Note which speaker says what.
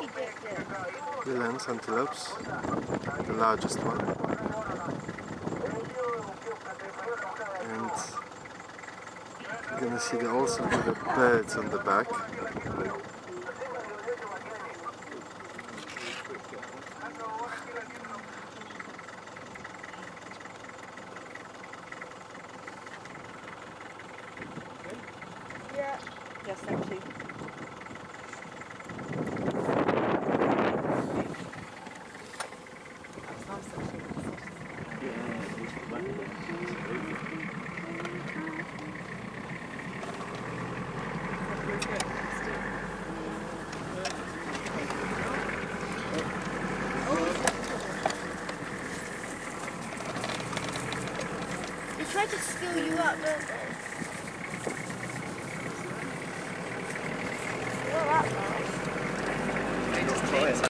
Speaker 1: Eland Antelopes, the largest one. And you're gonna see the also the birds on the back.
Speaker 2: Yeah. Yes, thank you.
Speaker 3: They try to steal you up, don't they? Not that nice.